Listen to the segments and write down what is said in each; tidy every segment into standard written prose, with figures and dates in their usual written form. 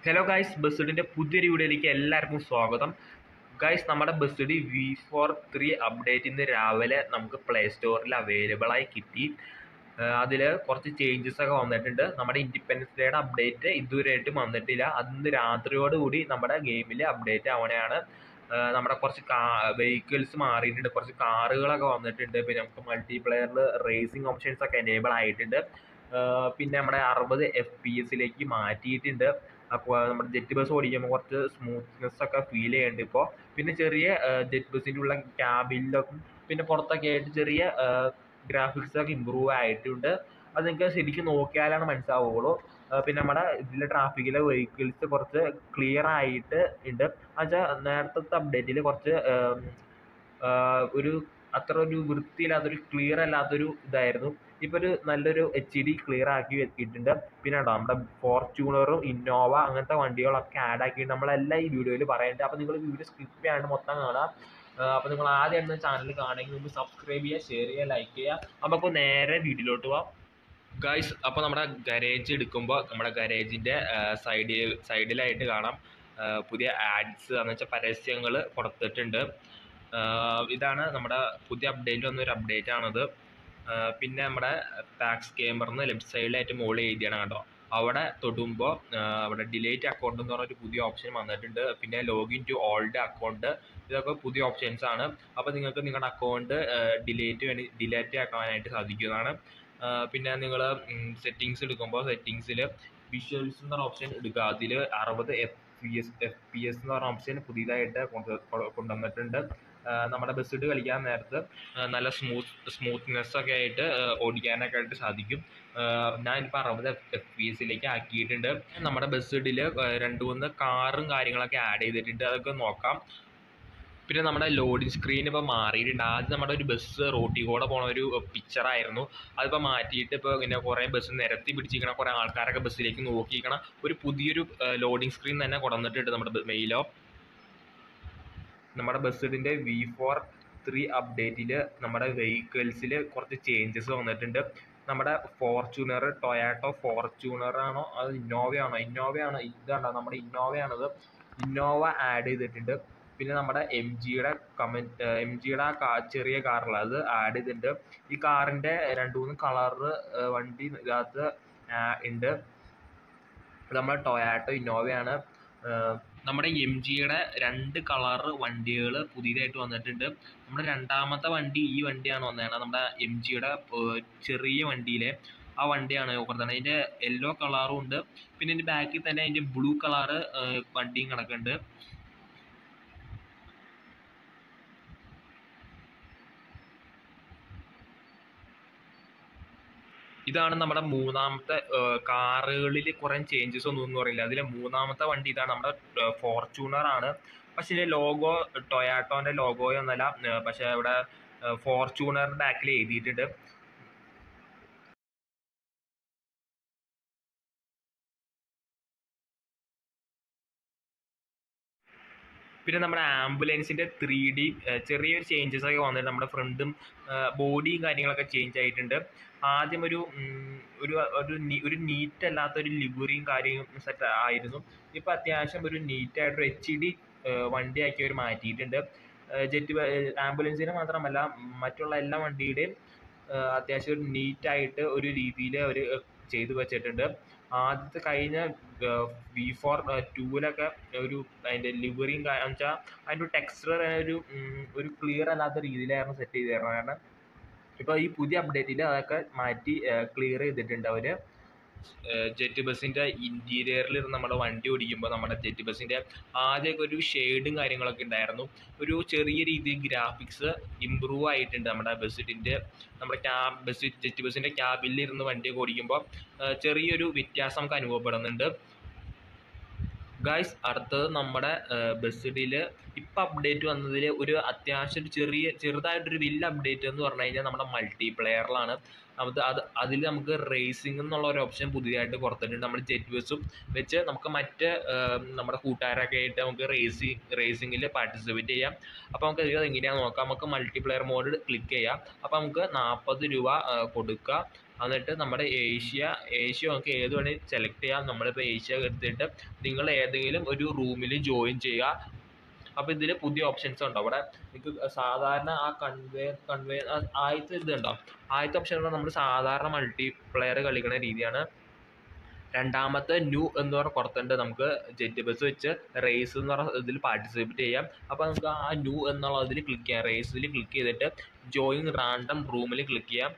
Hello guys, ബസ്സിഡിൻ്റെ പുതിയൊരു വീഡിയോയിലേക്ക് എല്ലാവർക്കും സ്വാഗതം. ഗൈസ്, നമ്മുടെ ബസ്സിഡ് V43 അപ്ഡേറ്റ് ഇന്ന് രാവിലെ നമുക്ക് പ്ലേ സ്റ്റോറിൽ അവൈലബിൾ ആയി കിട്ടി. അതിൽ കുറച്ച് ചേഞ്ചസ് ഒക്കെ വന്നിട്ടുണ്ട്. നമ്മുടെ ഇൻഡിപെൻഡൻസ് ഡേയുടെ അപ്ഡേറ്റ് ഇതുവരെയായിട്ടും വന്നിട്ടില്ല. അതിന്ന് രാത്രിയോടുകൂടി നമ്മുടെ ഗെയിമിൽ അപ്ഡേറ്റ് ആവണയാണ്. നമ്മുടെ കുറച്ച് വെഹിക്കിൾസ് മാറിയിട്ടുണ്ട്, കുറച്ച് കാറുകളൊക്കെ വന്നിട്ടുണ്ട്. പിന്നെ നമുക്ക് മൾട്ടിപ്ലെയറിൽ റേസിംഗ് ഓപ്ഷൻസ് ഒക്കെ എനേബിൾ ആയിട്ടുണ്ട്. പിന്നെ നമ്മുടെ 60 FPS മാറ്റിയിട്ടുണ്ട്. അപ്പോൾ നമ്മുടെ ജെറ്റ് ബസ് ഓടിക്കുമ്പോൾ കുറച്ച് സ്മൂത്ത്നെസ് ഒക്കെ ഫീൽ ചെയ്യുന്നുണ്ട് ഇപ്പോൾ. പിന്നെ ചെറിയ ജെറ്റ് ബസ്സിൻ്റെ ഉള്ള ക്യാബിനിലൊക്കെ പിന്നെ പുറത്തൊക്കെ ആയിട്ട് ചെറിയ ഗ്രാഫിക്സ് ഒക്കെ ഇമ്പ്രൂവ് ആയിട്ടുണ്ട്. അത് നിങ്ങൾക്ക് ശരിക്കും നോക്കിയാലാണ് മനസ്സിലാവുള്ളൂ. പിന്നെ നമ്മുടെ ഇതിലെ ട്രാഫിക്കിലെ വെഹിക്കിൾസ് കുറച്ച് ക്ലിയർ ആയിട്ട് ഉണ്ട്. എന്നുവെച്ചാൽ നേരത്തെ അപ്ഡേറ്റിൽ കുറച്ച് ഒരു അത്ര ഒരു വൃത്തിയില്ലാത്തൊരു ക്ലിയർ അല്ലാത്തൊരു ഇതായിരുന്നു. ഇപ്പോൾ ഒരു നല്ലൊരു HD ക്ലിയർ ആക്കി വെച്ചിട്ടുണ്ട്. പിന്നെ നമ്മുടെ ഫോർച്യൂണറും ഇന്നോവ അങ്ങനത്തെ വണ്ടികളൊക്കെ ആഡ് ആക്കിയിട്ട് നമ്മളെല്ലാം ഈ വീഡിയോയിൽ പറയുന്നുണ്ട്. അപ്പോൾ നിങ്ങൾ വീഡിയോ സ്കിപ്പ് ചെയ്യാണ്ട് മൊത്തം കാണാം. അപ്പോൾ നിങ്ങൾ ആദ്യം ചാനൽ കാണുമെങ്കിൽ മുമ്പ് സബ്സ്ക്രൈബ് ചെയ്യുക, ഷെയർ ചെയ്യുക, ലൈക്ക് ചെയ്യുക. അപ്പോൾ നേരെ വീഡിയോയിലോട്ട് പോവാം ഗൈസ്. അപ്പോൾ നമ്മുടെ ഗാരേജ് എടുക്കുമ്പോൾ നമ്മുടെ ഗാരേജിൻ്റെ സൈഡിലായിട്ട് കാണാം പുതിയ ആഡ്സ് എന്ന് വെച്ചാൽ പരസ്യങ്ങൾ കൊടുത്തിട്ടുണ്ട്. ഇതാണ് നമ്മുടെ പുതിയ അപ്ഡേറ്റ് വന്നൊരു അപ്ഡേറ്റ് ആണത്. പിന്നെ നമ്മുടെ ടാക്സ് കേമറിന്ന് ലെഫ്റ്റ് സൈഡിലായിട്ട് മുകളിൽ എഴുതിയാണ് കേട്ടോ. അവിടെ തൊടുമ്പോൾ അവിടെ ഡിലേറ്റ് അക്കൗണ്ട് എന്ന് പറഞ്ഞൊരു പുതിയ ഓപ്ഷൻ വന്നിട്ടുണ്ട്. പിന്നെ ലോഗിൻ ടു ഓൾഡ് അക്കൗണ്ട്, ഇതൊക്കെ പുതിയ ഓപ്ഷൻസ് ആണ്. അപ്പോൾ നിങ്ങൾക്ക് നിങ്ങളുടെ അക്കൗണ്ട് ഡിലേറ്റ് ആക്കാനായിട്ട് സാധിക്കുന്നതാണ്. പിന്നെ നിങ്ങൾ സെറ്റിങ്സ് എടുക്കുമ്പോൾ സെറ്റിങ്സിൽ വിഷ്വൽസ് എന്ന് പറഞ്ഞ ഓപ്ഷൻ എടുക്കുക. അതിൽ 60 FPS എന്ന് പറഞ്ഞ ഓപ്ഷൻ പുതിയതായിട്ട് കൊണ്ടുവന്നിട്ടുണ്ട്. നമ്മുടെ ബസ്സിഡ് കളിക്കാൻ നേരത്ത് നല്ല സ്മൂത്ത്നെസ് ഒക്കെ ആയിട്ട് ഓടിക്കാനൊക്കെ ആയിട്ട് സാധിക്കും. ഞാനിപ്പോൾ 60 FPS ആക്കിയിട്ടുണ്ട്. നമ്മുടെ ബസ്സിഡിൽ 2-3 കാറും കാര്യങ്ങളൊക്കെ ആഡ് ചെയ്തിട്ടുണ്ട്, അതൊക്കെ നോക്കാം. പിന്നെ നമ്മുടെ ലോഡിങ് സ്ക്രീൻ ഇപ്പോൾ മാറിയിട്ടുണ്ട്. ആദ്യം നമ്മുടെ ഒരു ബസ് റോട്ടിൽ കൂടെ പോണ ഒരു പിക്ചറായിരുന്നു. അതിപ്പോൾ മാറ്റിയിട്ട് ഇപ്പോൾ ഇങ്ങനെ കുറേ ബസ് നിരത്തി പിടിച്ചിരിക്കണം, കുറേ ആൾക്കാരൊക്കെ ബസ്സിലേക്ക് നോക്കിയിരിക്കണം. ഒരു പുതിയൊരു ലോഡിങ് സ്ക്രീൻ തന്നെ കൊണ്ടുവന്നിട്ടുണ്ട് നമ്മുടെ മെയിലോ. നമ്മുടെ ബസ്സിഡിൻ്റെ V43 അപ്ഡേറ്റിൽ നമ്മുടെ വെഹിക്കിൾസിൽ കുറച്ച് ചേഞ്ചസ് വന്നിട്ടുണ്ട്. നമ്മുടെ ഫോർച്യൂണർ, ടൊയാറ്റോ ഫോർച്യൂണറാണോ അത് ഇന്നോവയാണോ? ഇതാണ് നമ്മുടെ ഇന്നോവയാണത്. ഇന്നോവ ആഡ് ചെയ്തിട്ടുണ്ട്. പിന്നെ നമ്മുടെ MGയുടെ ആ ചെറിയ കാറുള്ള അത് ആഡ് ചെയ്തിട്ടുണ്ട്. ഈ കാറിൻ്റെ 2-3 കളറ് വണ്ടി ഇതിനകത്ത് ഉണ്ട്. നമ്മുടെ ടൊയാറ്റോ ഇന്നോവയാണ്. നമ്മുടെ MGയുടെ 2 കളറ് വണ്ടികൾ പുതിയതായിട്ട് വന്നിട്ടുണ്ട്. നമ്മുടെ രണ്ടാമത്തെ വണ്ടി ഈ വണ്ടിയാണ് വന്നതാണ്. നമ്മുടെ MGയുടെ ചെറിയ വണ്ടിയിലെ ആ വണ്ടിയാണ് കൊടുത്തത്. അതിൻ്റെ യെല്ലോ കളറും ഉണ്ട്. പിന്നെ അതിൻ്റെ ബാക്കിൽ തന്നെ അതിൻ്റെ ബ്ലൂ കളറ് വണ്ടിയും കിടക്കുന്നുണ്ട്. ഇതാണ് നമ്മുടെ മൂന്നാമത്തെ കാറുകളിൽ കുറേ ചേഞ്ചസ് ഒന്നും പറയില്ല. അതിലെ മൂന്നാമത്തെ വണ്ടി ഇതാണ്, നമ്മുടെ ഫോർച്യൂണർ ആണ്. പക്ഷേ ഇതിൻ്റെ ലോഗോ ടൊയാറ്റോൻ്റെ ലോഗോയൊന്നല്ല, പക്ഷേ ഇവിടെ ഫോർച്യൂണറിൻ്റെ ബാക്കിൽ എഴുതിയിട്ടുണ്ട്. പിന്നെ നമ്മുടെ ആംബുലൻസിൻ്റെ 3D ചെറിയൊരു ചേഞ്ചസ് ഒക്കെ വന്നിട്ട് നമ്മുടെ ഫ്രണ്ടും ബോഡിയും കാര്യങ്ങളൊക്കെ ചേഞ്ച് ആയിട്ടുണ്ട്. ആദ്യം ഒരു നീറ്റ് അല്ലാത്തൊരു ലിവറിയും കാര്യവും സെറ്റ് ആയിരുന്നു. ഇപ്പോൾ അത്യാവശ്യം ഒരു നീറ്റായിട്ടൊരു HD വണ്ടിയാക്കി അവർ മാറ്റിയിട്ടുണ്ട്. ആംബുലൻസിനെ മാത്രമല്ല മറ്റുള്ള എല്ലാ വണ്ടിയുടെയും അത്യാവശ്യം ഒരു നീറ്റായിട്ട് ഒരു രീതിയിൽ അവർ ചെയ്തു വെച്ചിട്ടുണ്ട്. ആദ്യത്തെ കഴിഞ്ഞ V42-ലൊക്കെ ഒരു അതിൻ്റെ ലിവറിയും വെച്ചാൽ അതിൻ്റെ ഒരു ടെക്സ്ചർ ഒരു ക്ലിയർ അല്ലാത്ത രീതിയിലായിരുന്നു സെറ്റ് ചെയ്ത് തരുന്നത്. കാരണം ഇപ്പോൾ ഈ പുതിയ അപ്ഡേറ്റിൽ അതൊക്കെ മാറ്റി ക്ലിയർ ചെയ്തിട്ടുണ്ട് അവർ. ജെറ്റ് ബസ്സിൻ്റെ ഇൻറ്റീരിയറിൽ നമ്മുടെ വണ്ടി ഓടിക്കുമ്പോൾ നമ്മുടെ ജെറ്റ് ബസ്സിൻ്റെ ആദ്യമൊക്കെ ഒരു ഷെയ്ഡും കാര്യങ്ങളൊക്കെ ഉണ്ടായിരുന്നു. ഒരു ചെറിയ രീതിയിൽ ഗ്രാഫിക്സ് ഇമ്പ്രൂവ് ആയിട്ടുണ്ട് നമ്മുടെ നമ്മുടെ ജെറ്റ് ബസ്സിൻ്റെ ക്യാബിനിലിരുന്ന് വണ്ടിയൊക്കെ ഓടിക്കുമ്പോൾ ചെറിയൊരു വ്യത്യാസം നമുക്ക് അനുഭവപ്പെടുന്നുണ്ട്. ഗൈസ്, അടുത്തത് നമ്മുടെ ബസ്സിഡിൽ ഇപ്പം അപ്ഡേറ്റ് വന്നതിൽ ഒരു അത്യാവശ്യം ചെറുതായിട്ടൊരു വലിയ അപ്ഡേറ്റ് എന്ന് പറഞ്ഞു കഴിഞ്ഞാൽ നമ്മുടെ മൾട്ടിപ്ലെയറിലാണ്. അതിൽ നമുക്ക് റേസിംഗ് എന്നുള്ള ഒരു ഓപ്ഷൻ പുതിയതായിട്ട് കൊടുത്തിട്ടുണ്ട്. നമ്മൾ ജെറ്റ് ബസ്സും വെച്ച് നമുക്ക് നമ്മുടെ കൂട്ടുകാരൊക്കെ ആയിട്ട് നമുക്ക് റേസിങ്ങിൽ പാർട്ടിസിപ്പേറ്റ് ചെയ്യാം. അപ്പോൾ നമുക്ക് ഇത് എങ്ങനെയാണെന്ന് നോക്കാം. നമുക്ക് മൾട്ടിപ്ലെയർ മോഡ് ക്ലിക്ക് ചെയ്യാം. അപ്പോൾ നമുക്ക് 40 രൂപ കൊടുക്കുക. എന്നിട്ട് നമ്മുടെ ഏഷ്യ നമുക്ക് ഏത് വേണമെങ്കിൽ സെലക്ട് ചെയ്യാം. നമ്മളിപ്പോൾ ഏഷ്യ എടുത്തിട്ട് നിങ്ങൾ ഏതെങ്കിലും ഒരു റൂമിൽ ജോയിൻ ചെയ്യുക. അപ്പോൾ ഇതിൽ പുതിയ ഓപ്ഷൻസ് ഉണ്ടോ അവിടെ നിങ്ങൾക്ക് സാധാരണ ആ കൺവേ ആദ്യത്തെ ഇതുണ്ടോ, ആദ്യത്തെ ഓപ്ഷൻ നമ്മൾ സാധാരണ മൾട്ടിപ്ലെയർ കളിക്കുന്ന രീതിയാണ്. രണ്ടാമത്തെ ന്യൂ എന്ന് പറഞ്ഞ പുറത്തുണ്ട്, നമുക്ക് ജെറ്റ് ബസ് വെച്ച് റേസ് എന്ന് പറഞ്ഞ ഇതിൽ പാർട്ടിസിപ്പേറ്റ് ചെയ്യാം. അപ്പോൾ നമുക്ക് ആ ന്യൂ എന്നുള്ള ഇതിൽ ക്ലിക്ക് ചെയ്യാം. റേസിൽ ക്ലിക്ക് ചെയ്തിട്ട് ജോയിൻ റാൻഡം റൂമിൽ ക്ലിക്ക് ചെയ്യാം.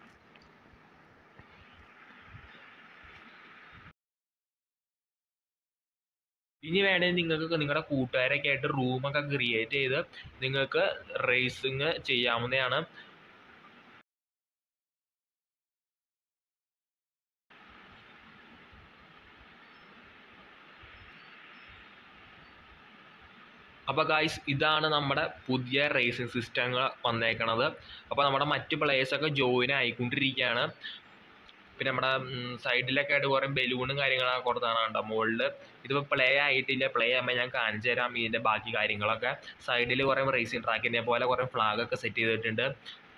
ഇനി വേണമെങ്കിൽ നിങ്ങൾക്ക് നിങ്ങളുടെ കൂട്ടുകാരൊക്കെ ആയിട്ട് റൂമൊക്കെ ക്രിയേറ്റ് ചെയ്ത് നിങ്ങൾക്ക് റേസിങ് ചെയ്യാവുന്നതാണ്. അപ്പോൾ ഗായ്സ് ഇതാണ് നമ്മുടെ പുതിയ റേസിംഗ് സിസ്റ്റങ്ങൾ വന്നേക്കണത്. അപ്പോൾ നമ്മുടെ മറ്റ് പ്ലേയേഴ്സൊക്കെ ജോയിൻ ആയിക്കൊണ്ടിരിക്കുകയാണ്. പിന്നെ നമ്മുടെ സൈഡിലൊക്കെ ആയിട്ട് കുറേ ബലൂണും കാര്യങ്ങളൊക്കെ കൊടുത്താണ് കണ്ടോ മുകളിൽ. ഇതിപ്പോൾ പ്ലേ ആയിട്ടില്ല, പ്ലേ ആകുമ്പോൾ ഞാൻ കാണിച്ചു തരാം ഇതിൻ്റെ ബാക്കി കാര്യങ്ങളൊക്കെ. സൈഡിൽ കുറേ റേസിംഗ് ട്രാക്കിനെ പോലെ കുറേ ഫ്ലാഗൊക്കെ സെറ്റ് ചെയ്തിട്ടുണ്ട്.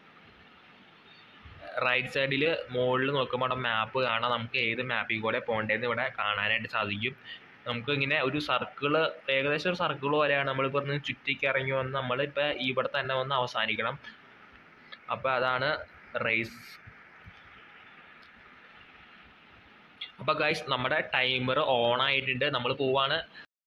റൈറ്റ് സൈഡിൽ മുകളിൽ നോക്കുമ്പോൾ അവിടെ മാപ്പ് കാണാം. നമുക്ക് ഏത് മാപ്പിൽ കൂടെ പോകേണ്ടതെന്ന് ഇവിടെ കാണാനായിട്ട് സാധിക്കും. നമുക്ക് ഇങ്ങനെ ഒരു സർക്കിള്, ഏകദേശം ഒരു സർക്കിൾ പോലെയാണ്. നമ്മളിപ്പോൾ ഒന്ന് ചുറ്റിക്ക് ഇറങ്ങി വന്ന് നമ്മളിപ്പോൾ ഇവിടെ തന്നെ വന്ന് അവസാനിക്കണം. അപ്പോൾ അതാണ് റേസ്. അപ്പോൾ ഗൈസ് നമ്മുടെ ടൈമർ ഓൺ ആയിട്ടുണ്ട്, നമ്മൾ പോവാണ്.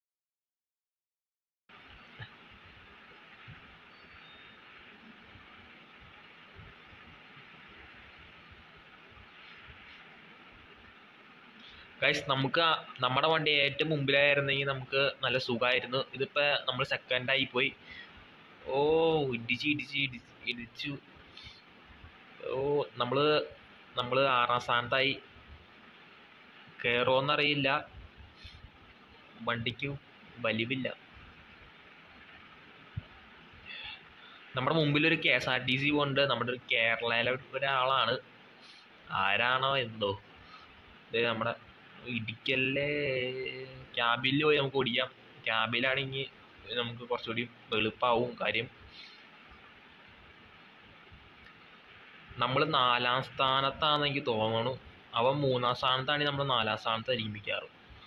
ഗൈസ് നമുക്ക് നമ്മുടെ വണ്ടി ഏറ്റവും മുമ്പിലായിരുന്നെങ്കിൽ നമുക്ക് നല്ല സുഖമായിരുന്നു. ഇതിപ്പോൾ നമ്മൾ സെക്കൻഡായി പോയി. ഓ ഇടിച്ചു. ഓ നമ്മൾ 6ാം സ്ഥാനത്തായി. കയറുമോയെന്നറിയില്ല, വണ്ടിക്ക് വലിവില്ല. നമ്മുടെ മുമ്പിലൊരു KSRTC പോകുന്നുണ്ട്. നമ്മുടെ ഒരു കേരളയിലെ ഒരാളാണ്, ആരാണോ എന്തോ. ഇത് നമ്മുടെ ഇടിക്കല്ലേ. ക്യാബിൽ പോയി നമുക്ക് ഓടിക്കാം. ക്യാബിലാണെങ്കിൽ നമുക്ക് കുറച്ചുകൂടി എളുപ്പമാവും കാര്യം. നമ്മൾ 4ാം സ്ഥാനത്താണെന്ന് എനിക്ക് തോന്നണു. അവൻ 3ാം സ്ഥാനത്താണെങ്കിൽ നമ്മൾ 4ാം സ്ഥാനത്തായിരിക്കും മിക്കാറ്.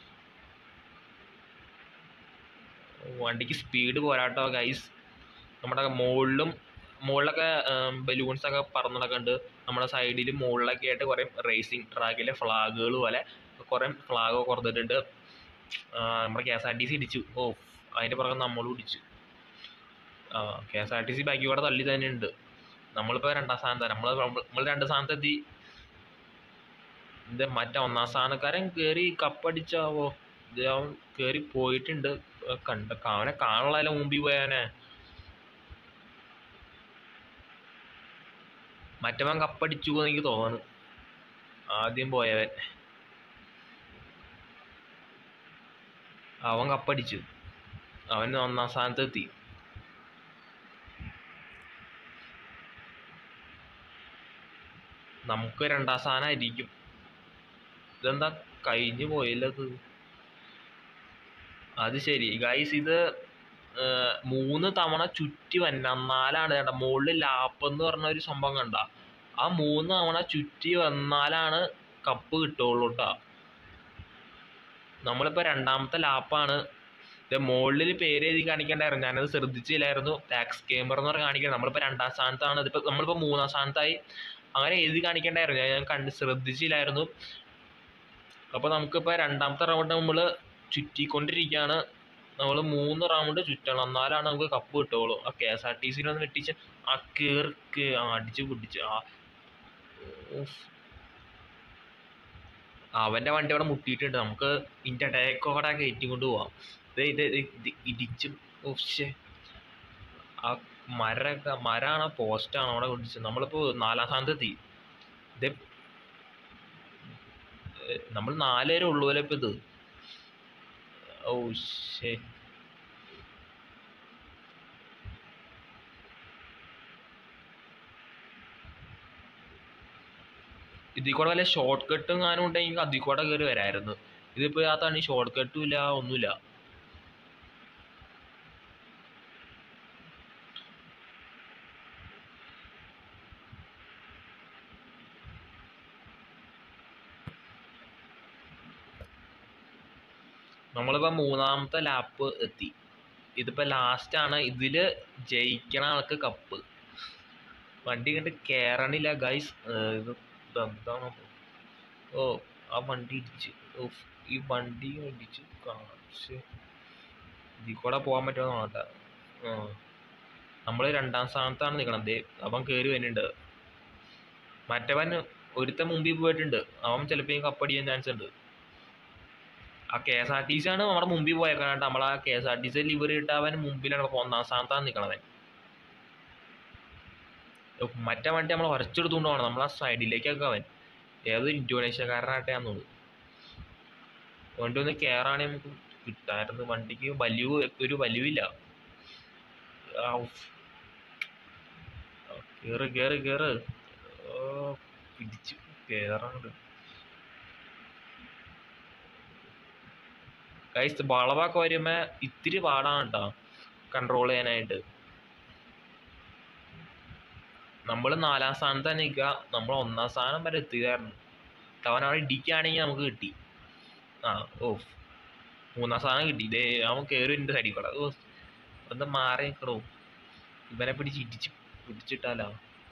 വണ്ടിക്ക് സ്പീഡ് പോരാട്ടോ ഗൈസ്. നമ്മുടെ മുകളിലൊക്കെ ബലൂൺസൊക്കെ പറന്ന് നടക്കുന്നുണ്ട്. നമ്മുടെ സൈഡിൽ മുകളിലൊക്കെ ആയിട്ട് കുറേ റേസിംഗ് ട്രാക്കിലെ ഫ്ലാഗുകൾ പോലെ കുറേ ഫ്ലാഗ് കൊടുത്തിട്ടുണ്ട്. നമ്മുടെ KSRTC ഇടിച്ചു. ഓ അതിൻ്റെ പുറകെ നമ്മളും ഇടിച്ചു. KSRTC ബാക്കി കൂടെ തള്ളി തന്നെ ഉണ്ട്. നമ്മളിപ്പോൾ 2ാം സ്ഥാനത്താണ്. നമ്മൾ 2 സ്ഥാനത്തെത്തി. ഇത് മറ്റേ 1ാം സ്ഥാനക്കാരൻ കയറി കപ്പടിച്ചാവോ. ഇത് അവൻ കയറി പോയിട്ടുണ്ട്. അവനെ കാണുള്ളതിലെ മുമ്പിൽ പോയാനെ. മറ്റവൻ കപ്പടിച്ചു എന്ന് എനിക്ക് തോന്നുന്നു. ആദ്യം പോയവൻ അവൻ കപ്പടിച്ചു. അവൻ 1ാം സ്ഥാനത്തെത്തി. നമുക്ക് 2ാം സ്ഥാനമായിരിക്കും. ഇതെന്താ കഴിഞ്ഞു പോയില്ലത്. അത് ശരി ഗൈസ്, ഇത് 3 തവണ ചുറ്റി വന്നാലാണ് കേട്ടോ. മുകളിൽ ലാപ്പ് എന്ന് പറഞ്ഞ ഒരു സംഭവം കണ്ട. ആ 3 തവണ ചുറ്റി വന്നാലാണ് കപ്പ് കിട്ടുള്ളൂ കേട്ടോ. നമ്മളിപ്പോൾ 2ാമത്തെ ലാപ്പാണ്. ഇത് മുകളിൽ പേര് എഴുതി കാണിക്കേണ്ടായിരുന്നു, ഞാനത് ശ്രദ്ധിച്ചില്ലായിരുന്നു. ടാക്സ് ഗെയിമർ എന്ന് പറഞ്ഞ് കാണിക്കണം. നമ്മളിപ്പോൾ 2ാം സ്ഥാനത്താണ്. നമ്മളിപ്പോൾ 3ാം സ്ഥാനത്തായി. അങ്ങനെ എഴുതി കാണിക്കേണ്ടായിരുന്നു, ഞാൻ ശ്രദ്ധിച്ചില്ലായിരുന്നു. അപ്പോൾ നമുക്കിപ്പോൾ 2ാമത്തെ റൗണ്ട് നമ്മൾ ചുറ്റിക്കൊണ്ടിരിക്കുകയാണ്. നമ്മൾ 3 റൗണ്ട് ചുറ്റണം, എന്നാലാണ് നമുക്ക് കപ്പ് കിട്ടുള്ളൂ. ആ KSRTCയിലൊന്ന് വെട്ടിച്ച് ആ കയർക്ക് അടിച്ച് പൊട്ടിച്ച് അവൻ്റെ വണ്ടി അവിടെ മുട്ടിയിട്ടുണ്ട്. നമുക്ക് ഇതിൻ്റെ ടേക്കോടെ കയറ്റി കൊണ്ട് പോവാം. ഇത് ഇടിച്ച് ആ മരമാണോ പോസ്റ്റാണോ അവിടെ കൊണ്ടിച്ചത്. നമ്മളിപ്പോൾ 4ാം സ്ഥാനത്തെത്തി. ഇത് നമ്മൾ 4 പേരെ ഉള്ളൂ അല്ലേ ഇപ്പം ഇത്. ഓ ശേ. ഇതിൽ കൂടെ വല്ല ഷോർട്ട് കട്ടും ഞാനും ഉണ്ടെങ്കിൽ അതിൽ കൂടെ കയറി വരായിരുന്നു. ഇതിപ്പോൾ അതാണ്, ഷോർട്ട് കട്ടും ഇല്ല, ഒന്നുമില്ല. നമ്മളിപ്പോൾ മൂന്നാമത്തെ ലാപ്പ് എത്തി. ഇതിപ്പോൾ ലാസ്റ്റാണ്. ഇതിൽ ജയിക്കണ ആൾക്ക് കപ്പ്. വണ്ടി കണ്ട് കയറണില്ല ഗൈസ്. ഇത് എന്താണ്? ഓ ആ വണ്ടി ഇടിച്ച്. ഈ വണ്ടി ഇടിച്ച് കാണിച്ച് ഇതിൽ കൂടെ പോകാൻ പറ്റുമോ നോക്കട്ടെ. നമ്മൾ 2ാം സ്ഥാനത്താണ് നിൽക്കണത്. അവൻ കയറി വരുന്നുണ്ട്. മറ്റവൻ ഒരുത്തൻ മുമ്പിൽ പോയിട്ടുണ്ട്. അവൻ ചിലപ്പോൾ കപ്പടിയാൻ ചാൻസ് ഉണ്ട്. ആ KSRTC ആണ് നമ്മുടെ മുമ്പിൽ പോയേക്കാനായിട്ട്. നമ്മൾ ആ KSRTC ലിവർ ഇട്ട് അവൻ മുമ്പിലാണ്. 1ാം സ്ഥാനത്താണ് നിൽക്കണവൻ. മറ്റേ വണ്ടി നമ്മൾ ഉരച്ചെടുത്തുകൊണ്ട് പോകണം. നമ്മൾ ആ സൈഡിലേക്കൊക്കെ അവൻ ഏത് ഇന്തോനേഷ്യക്കാരനായിട്ടാന്ന് തോന്നുന്നു. വണ്ടി ഒന്ന് കയറാണെങ്കിൽ നമുക്ക് കിട്ടായിരുന്നു. വണ്ടിക്ക് ഒരു വലിവില്ല. കേറ് പിടിച്ചു കയറാണ്ട്. ഗൈസ് വളവൊക്കെ വരുമ്പോ ഇത്തിരി പാടാണ് കേട്ടോ കൺട്രോൾ ചെയ്യാനായിട്ട്. നമ്മൾ 4ാം സ്ഥാനത്ത് തന്നെ നിൽക്കുക. നമ്മൾ 1ാം സ്ഥാനം വരെ എത്തുകയായിരുന്നു. അവൻ അവിടെ ഇടിക്കുകയാണെങ്കിൽ നമുക്ക് കിട്ടി. 3ാം സ്ഥാനം കിട്ടി. ഇതേ അവൻ കയറി എൻ്റെ സൈഡിൽ കൂടെ. ഒന്ന് മാറി നിൽക്കണോ. ഇവനെ പിടിച്ചിട്ടാലോ.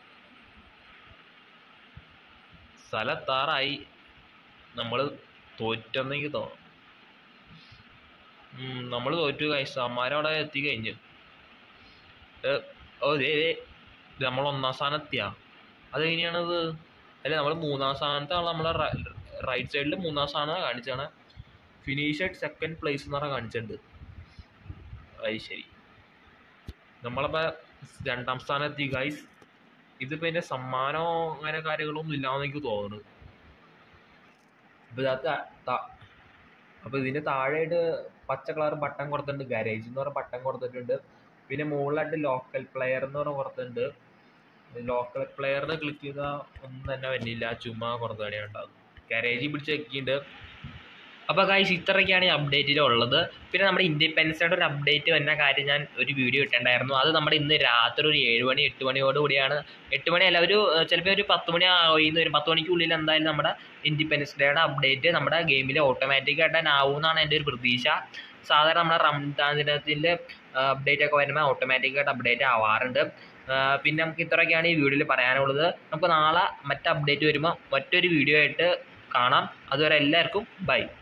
സ്ഥലത്താറായി. നമ്മൾ തോറ്റെന്നെനിക്ക് തോന്നും. നമ്മൾ തോറ്റു ഗൈസ്. അമ്മാരവിടെ എത്തിക്കഴിഞ്ഞ്. നമ്മൾ 1ാം സ്ഥാനം എത്തിയാ. അത് എങ്ങനെയാണത്? അല്ലെ നമ്മൾ 3ാം സ്ഥാനത്താണ്. നമ്മളെ റൈറ്റ് സൈഡിൽ 3ാം സ്ഥാനമാണ് കാണിച്ചാണ്. ഫിനിഷ് അറ്റ് 2nd place എന്ന് പറഞ്ഞാൽ കാണിച്ചിട്ടുണ്ട്. അത് ശരി. നമ്മളപ്പോൾ 2ാം സ്ഥാനം എത്തി ഗൈസ്. ഇതിപ്പോൾ ഇതിൻ്റെ സമ്മാനമോ അങ്ങനെ കാര്യങ്ങളൊന്നും ഇല്ലാന്ന് എനിക്ക് തോന്നുന്നു. അപ്പോൾ ഇതിൻ്റെ താഴെയായിട്ട് പച്ച കളർ ബട്ടൺ കൊടുത്തിട്ടുണ്ട്. ഗാരേജ് എന്ന് പറഞ്ഞ ബട്ടൺ കൊടുത്തിട്ടുണ്ട്. പിന്നെ മുകളിലായിട്ട് ലോക്കൽ പ്ലെയർ എന്ന് പറഞ്ഞ കൊടുത്തിട്ടുണ്ട്. ലോക്കൽ പ്ലെയറിന് ക്ലിക്ക് ചെയ്താൽ ഒന്നും തന്നെ വരുന്നില്ല. ചുമ്മാ കുറച്ച് കളിയാണ് ഉണ്ടാകും. ഗാരേജിൽ പിടിച്ച് വെക്കിയിട്ടുണ്ട്. അപ്പോൾ ഗൈസ് ഇത്രയൊക്കെയാണ് ഈ അപ്ഡേറ്റിലുള്ളത്. പിന്നെ നമ്മുടെ ഇൻഡിപെൻഡൻസ് ഡേയുടെ ഒരു അപ്ഡേറ്റ് വരുന്ന കാര്യം ഞാൻ ഒരു വീഡിയോ ഇട്ടിട്ടുണ്ടായിരുന്നു. അത് നമ്മുടെ ഇന്ന് രാത്രി ഒരു 7 മണി 8 മണിയോട് കൂടിയാണ്. 8 മണിയല്ല, ചിലപ്പോൾ ഒരു 10 മണി ഒരു 10 മണിക്കുള്ളിൽ എന്തായാലും നമ്മുടെ ഇൻഡിപെൻഡൻസ് ഡേയുടെ അപ്ഡേറ്റ് നമ്മുടെ ഗെയിമിൽ ഓട്ടോമാറ്റിക്കായിട്ട് ആവുമെന്നാണ് എൻ്റെ ഒരു പ്രതീക്ഷ. സാധാരണ നമ്മുടെ റംസാൻ ദിനത്തിൻ്റെ അപ്ഡേറ്റ് ഒക്കെ വരുമ്പോൾ ഓട്ടോമാറ്റിക്കായിട്ട് അപ്ഡേറ്റ് ആവാറുണ്ട്. പിന്നെ നമുക്ക് ഇത്രയൊക്കെയാണ് ഈ വീഡിയോയിൽ പറയാനുള്ളത്. നമുക്ക് നാളെ മറ്റ് അപ്ഡേറ്റ് വരുമ്പോൾ മറ്റൊരു വീഡിയോ ആയിട്ട് കാണാം. അതുവരെ എല്ലാവർക്കും ബൈ.